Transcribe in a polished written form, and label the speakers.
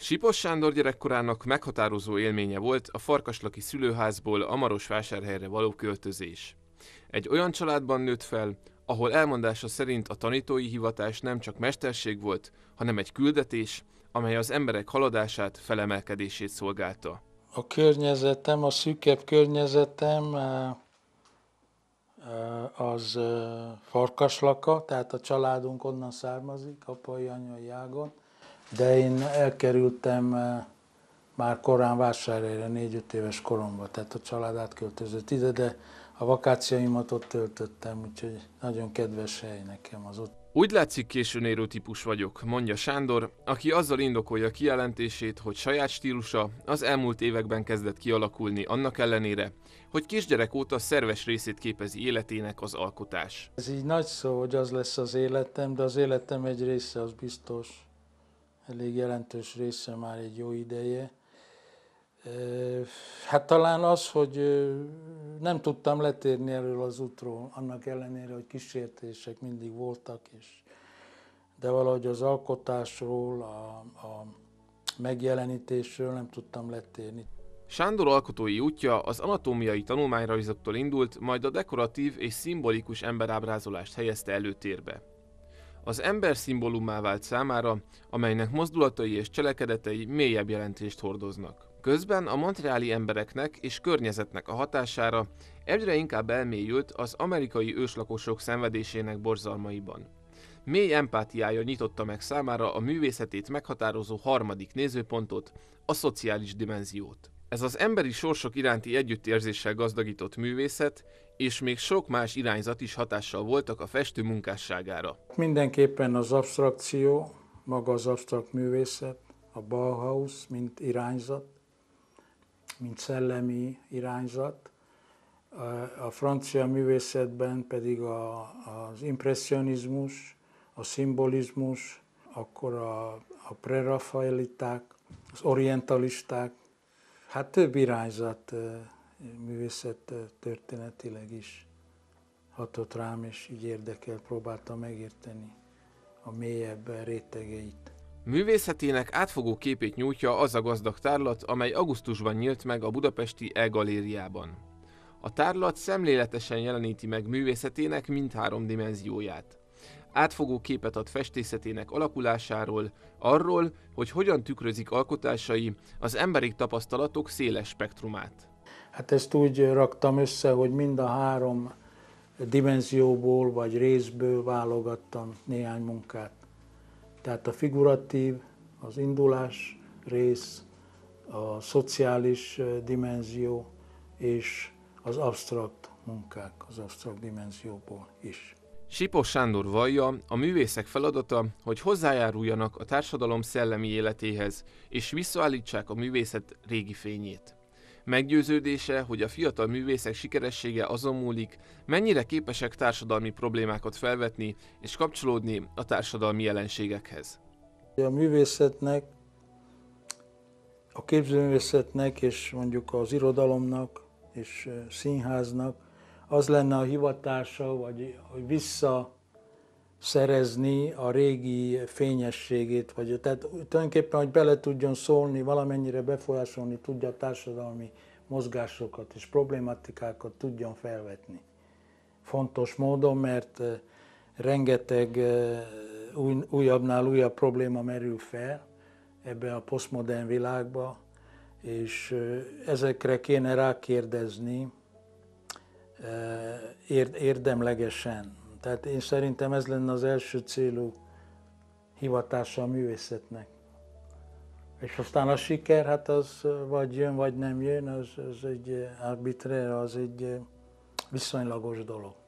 Speaker 1: Sipos Sándor gyerekkorának meghatározó élménye volt a farkaslaki szülőházból a Marosvásárhelyre való költözés. Egy olyan családban nőtt fel, ahol elmondása szerint a tanítói hivatás nem csak mesterség volt, hanem egy küldetés, amely az emberek haladását, felemelkedését szolgálta.
Speaker 2: A környezetem, a szűkebb környezetem az Farkaslaka, tehát a családunk onnan származik, apai, anyai ágon, de én elkerültem már korán Vásárhelyre, 4-5 éves koromban, tehát a család átköltözött ide, de a vakációimat ott töltöttem, úgyhogy nagyon kedves hely nekem az ott.
Speaker 1: Úgy látszik, későn érő típus vagyok, mondja Sándor, aki azzal indokolja kijelentését, hogy saját stílusa az elmúlt években kezdett kialakulni annak ellenére, hogy kisgyerek óta szerves részét képezi életének az alkotás.
Speaker 2: Ez így nagy szó, hogy az lesz az életem, de az életem egy része az biztos, elég jelentős része már egy jó ideje. Hát talán az, hogy nem tudtam letérni erről az útról, annak ellenére, hogy kísértések mindig voltak, de valahogy az alkotásról, a megjelenítésről nem tudtam letérni.
Speaker 1: Sándor alkotói útja az anatómiai tanulmányrajzoktól indult, majd a dekoratív és szimbolikus emberábrázolást helyezte előtérbe. Az ember szimbólummá vált számára, amelynek mozdulatai és cselekedetei mélyebb jelentést hordoznak. Közben a montreali embereknek és környezetnek a hatására egyre inkább elmélyült az amerikai őslakosok szenvedésének borzalmaiban. Mély empátiája nyitotta meg számára a művészetét meghatározó harmadik nézőpontot, a szociális dimenziót. Ez az emberi sorsok iránti együttérzéssel gazdagított művészet, és még sok más irányzat is hatással voltak a festő munkásságára.
Speaker 2: Mindenképpen az absztrakció, maga az absztrakt művészet, a Bauhaus, mint irányzat, mint szellemi irányzat. A francia művészetben pedig az impresszionizmus, a szimbolizmus, akkor a prerafaeliták, az orientalisták, hát több irányzat művészet történetileg is hatott rám, és így érdekel, próbáltam megérteni a mélyebb rétegeit.
Speaker 1: Művészetének átfogó képét nyújtja az a gazdag tárlat, amely augusztusban nyílt meg a budapesti E-galériában. A tárlat szemléletesen jeleníti meg művészetének mindhárom dimenzióját. Átfogó képet ad festészetének alakulásáról, arról, hogy hogyan tükrözik alkotásai az emberi tapasztalatok széles spektrumát.
Speaker 2: Hát ezt úgy raktam össze, hogy mind a három dimenzióból vagy részből válogattam néhány munkát. Tehát a figuratív, az indulás rész, a szociális dimenzió és az absztrakt munkák az absztrakt dimenzióból is.
Speaker 1: Sipos Sándor vallja, a művészek feladata, hogy hozzájáruljanak a társadalom szellemi életéhez, és visszaállítsák a művészet régi fényét. Meggyőződése, hogy a fiatal művészek sikeressége azon múlik, mennyire képesek társadalmi problémákat felvetni és kapcsolódni a társadalmi jelenségekhez.
Speaker 2: A művészetnek, a képzőművészetnek és mondjuk az irodalomnak és színháznak az lenne a hivatása, vagy hogy visszaszerezni a régi fényességét, vagy tehát tulajdonképpen, hogy bele tudjon szólni, valamennyire befolyásolni tudja a társadalmi mozgásokat és problématikákat tudjon felvetni. Fontos módon, mert rengeteg újabbnál újabb probléma merül fel ebben a posztmodern világban, és ezekre kéne rákérdezni érdemlegesen. Tehát én szerintem ez lenne az első célú hivatása a művészetnek. És aztán a siker, hát az vagy jön, vagy nem jön, az egy arbitrár, az egy viszonylagos dolog.